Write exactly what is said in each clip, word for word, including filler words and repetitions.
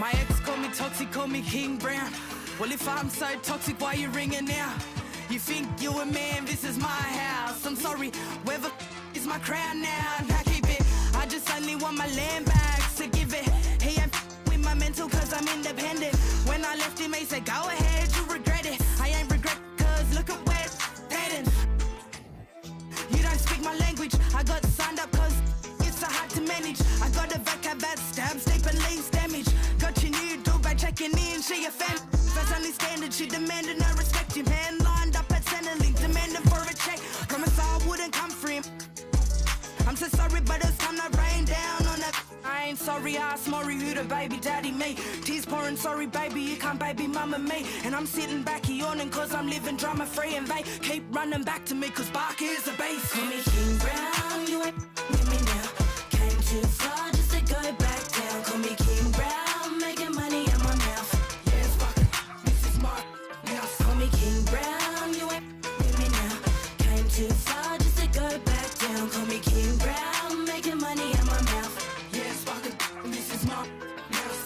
My ex call me toxic, call me King Brown. Well, if I'm so toxic, why you ringing now? You think you a man, this is my house. I'm sorry, where the f is my crown now? I keep it, I just only want my land back, so give it. He ain't f with my mental cause I'm independent. When I left him, he said, go ahead, you regret it. I ain't regret cause look at where it's heading. You don't speak my language, I got signed up cause it's so hard to manage. I got a vocab that stabs deep and leaves damage. Got your new door by checking in, she a fan. That's only standard, she demanded no respect. Your man lined up at Centrelink, demanding for a check. Promise I wouldn't come for him. I'm so sorry, but it's time to rain down on that. I ain't sorry, I asked Maury who the baby daddy me. Tears pouring, sorry baby, you can't baby mama me. And I'm sitting back yawning cause I'm living drama free. And they keep running back to me cause Bark is the base. Call me King Brown, you ain't with me now. Came too far just to go back down. Call me King Brown, making money in my mouth. Yes, fuck it, this is my house. Call me King Brown, you ain't with me now. Came too far just to go back down. Call me King Brown, making money in my mouth. Yes, fuck it, this is my house.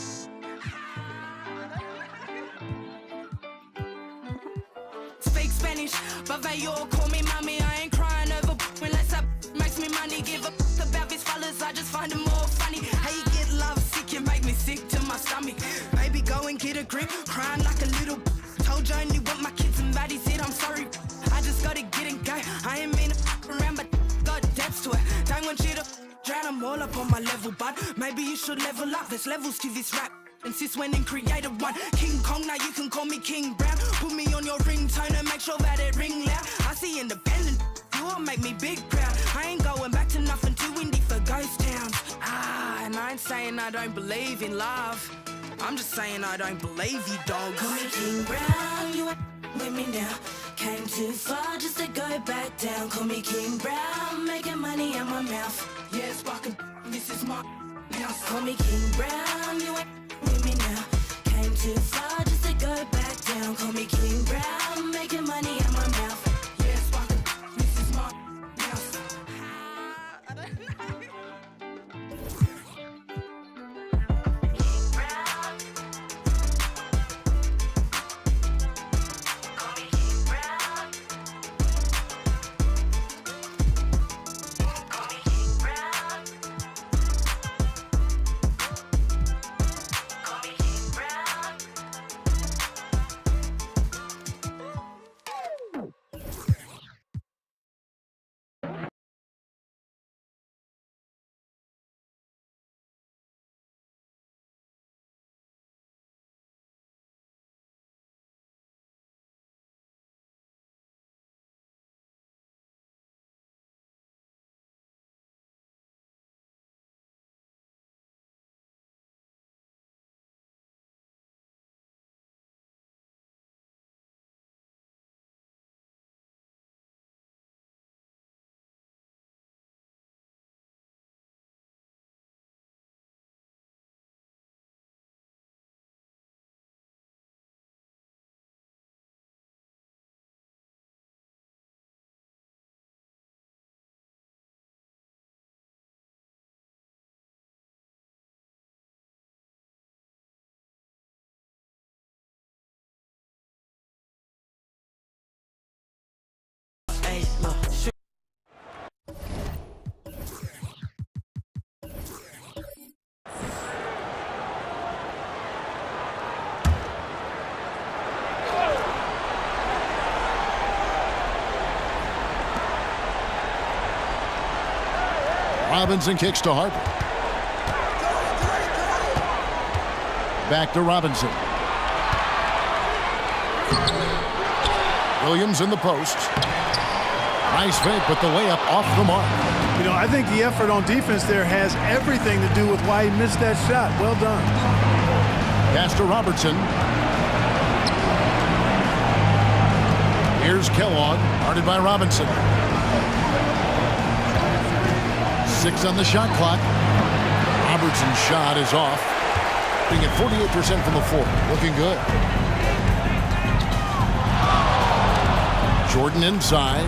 Speak Spanish, but they all call me mommy. I ain't crying over unless that makes me money. Give a f about these fellas, I just find them more funny. How you get love sick, you make me sick to my stomach. Baby, go and get a grip, crying like a little. Told you I only want my kids and baddies said I'm sorry. I just gotta get and go. I ain't mean to f around, but got depths to it. Don't want you to drown them all up on my level, bud. Maybe you should level up, there's levels to this rap. And sis went and created one. King Kong, now you can call me King Brown. Put me on your ringtone and make sure that it ring loud. I see independent, you all make me big proud. I ain't going back to nothing too windy for ghost towns. Ah, and I ain't saying I don't believe in love. I'm just saying I don't believe you, dog. Call me King Brown, you ain't with me now. Came too far just to go back down. Call me King Brown, making money in my mouth. Yes, fucking, this is my house. Call me King Brown, you ain't with me now. Came too far just to go back down. Call me King Brown, making money in my mouth. Yes, fucking, this is my house. I don't know. King Brown. Call me King Brown. Call me King Brown. Call me King Brown. Hey, look, shoot. Robinson kicks to Harper. Back to Robinson. Williams in the post. Nice fake, but the layup off the mark. You know, I think the effort on defense there has everything to do with why he missed that shot. Well done. Pass to Robertson. Here's Kellogg, guarded by Robinson. Six on the shot clock. Robertson's shot is off. Being at forty-eight percent from the floor. Looking good. Jordan inside.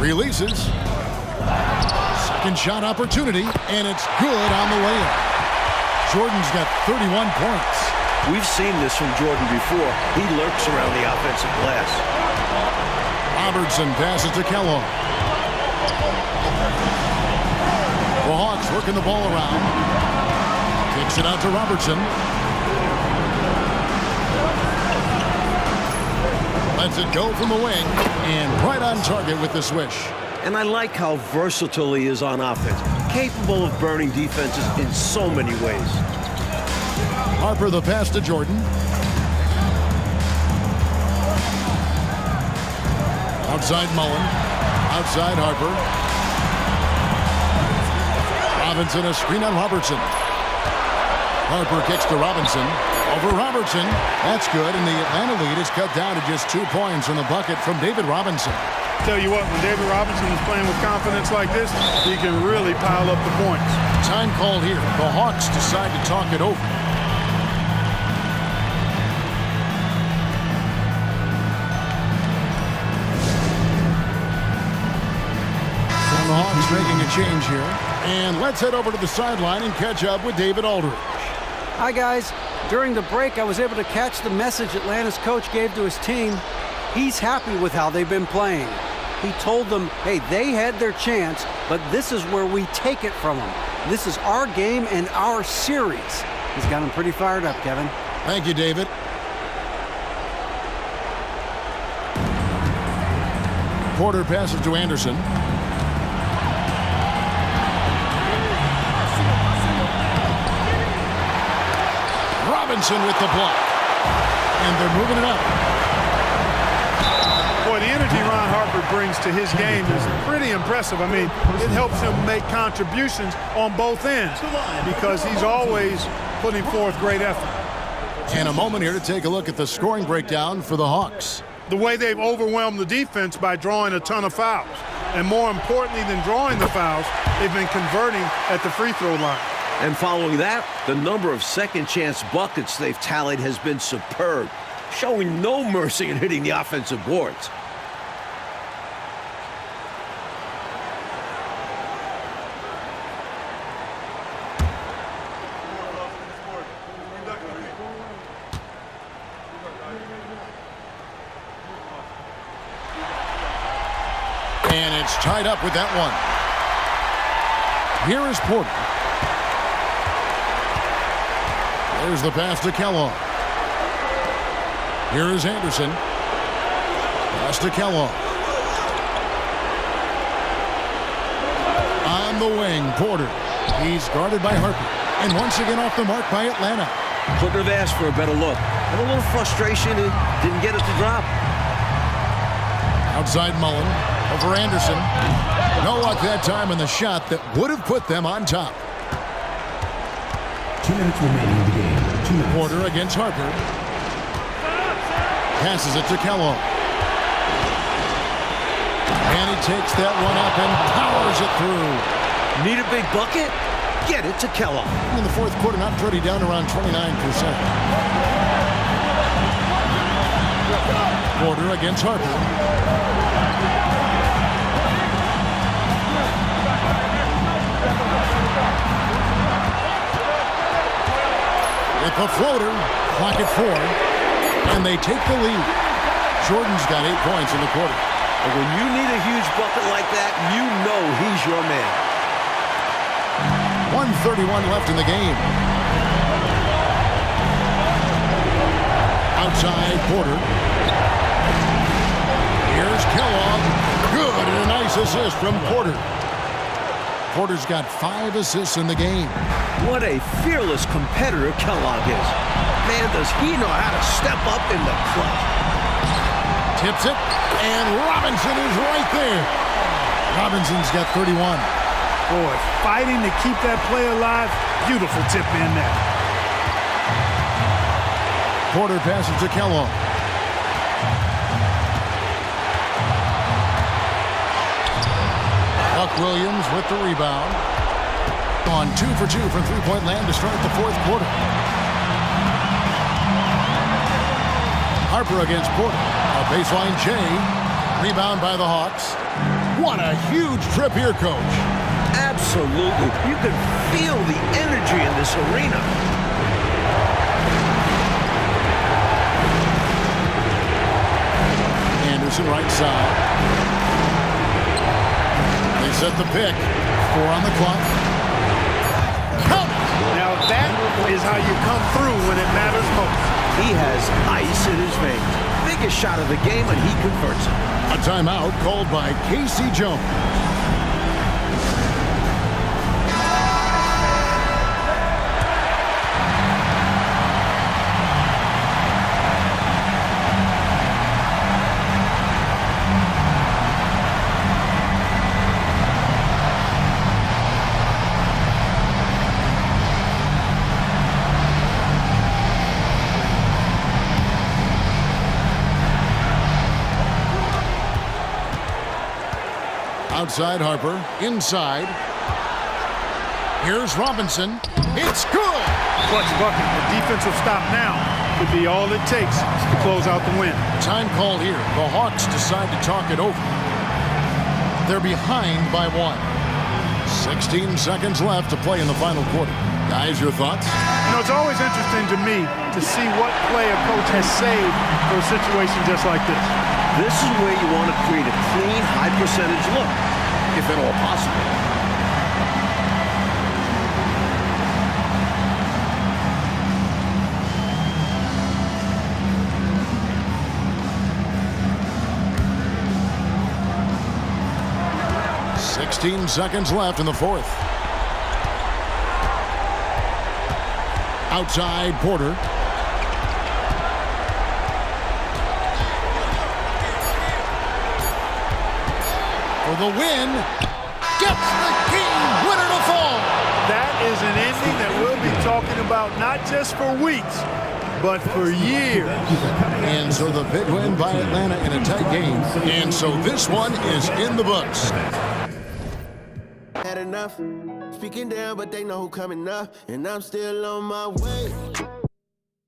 Releases. Second shot opportunity, and it's good on the layup. Jordan's got thirty-one points. We've seen this from Jordan before. He lurks around the offensive glass. Robertson passes to Kellogg. The Hawks working the ball around. Kicks it out to Robertson. Lets it go from the wing, and right on target with the swish. And I like how versatile he is on offense, capable of burning defenses in so many ways. Harper the pass to Jordan. Outside Mullen. Outside Harper. Robinson a screen on Robertson. Harper kicks to Robinson. Over Robertson. That's good, and the Atlanta lead is cut down to just two points in the bucket from David Robinson. Tell you what, when David Robinson is playing with confidence like this, he can really pile up the points. Time called here. The Hawks decide to talk it over. And the Hawks making a change here. And let's head over to the sideline and catch up with David Aldridge. Hi, guys. During the break, I was able to catch the message Atlanta's coach gave to his team. He's happy with how they've been playing. He told them, hey, they had their chance, but this is where we take it from them. This is our game and our series. He's got them pretty fired up, Kevin. Thank you, David. Porter passes to Anderson. Robinson with the block. And they're moving it up. Boy, the energy Ron Harper brings to his game is pretty impressive. I mean, it helps him make contributions on both ends because he's always putting forth great effort. And a moment here to take a look at the scoring breakdown for the Hawks. The way they've overwhelmed the defense by drawing a ton of fouls. And more importantly than drawing the fouls, they've been converting at the free throw line. And following that, the number of second chance buckets they've tallied has been superb, showing no mercy in hitting the offensive boards. And it's tied up with that one. Here is Porter. There's the pass to Kellogg. Here is Anderson. Pass to Kellogg. On the wing, Porter. He's guarded by Harper. And once again off the mark by Atlanta. Couldn't have asked for a better look. And a little frustration, it didn't get it to drop. Outside Mullen. Over Anderson. No luck that time in the shot that would have put them on top. Two minutes remaining in the game. Two minutes. Porter against Harper. Passes it to Kellogg. And he takes that one up and powers it through. Need a big bucket? Get it to Kellogg. In the fourth quarter, not pretty, down around twenty-nine percent. Porter against Harper. With the floater, clock at four, and they take the lead. Jordan's got eight points in the quarter. And when you need a huge bucket like that, you know he's your man. one thirty-one left in the game. Outside, Porter. Here's Kellogg. Good, and a nice assist from Porter. Porter's got five assists in the game. What a fearless competitor Kellogg is. Man, does he know how to step up in the clutch. Tips it, and Robinson is right there. Robinson's got thirty-one. Boy, fighting to keep that play alive. Beautiful tip in there. Porter passes to Kellogg. Buck Williams with the rebound. On two for two from three-point land to start the fourth quarter. Harper against Porter. A baseline J. Rebound by the Hawks. What a huge trip here, Coach. Absolutely. You can feel the energy in this arena. Anderson right side. They set the pick. Four on the clock. Count it! Now that is how you come through when it matters most. He has ice in his veins. Biggest shot of the game, and he converts it. A timeout called by Casey Jones. Outside Harper, inside. Here's Robinson. It's good! Clutch bucket. A defensive stop now could be all it takes to close out the win. Time call here. The Hawks decide to talk it over. They're behind by one. sixteen seconds left to play in the final quarter. Guys, your thoughts? You know, it's always interesting to me to see what play a coach has saved for a situation just like this. This is where you want to create a clean, high-percentage look, if at all possible. sixteen seconds left in the fourth. Outside Porter. For the win, gets the game winner to fall. That is an ending that we'll be talking about not just for weeks, but for years. And so the big win by Atlanta in a tight game. And so this one is in the books. Had enough. Speaking down, but they know who coming up, and I'm still on my way.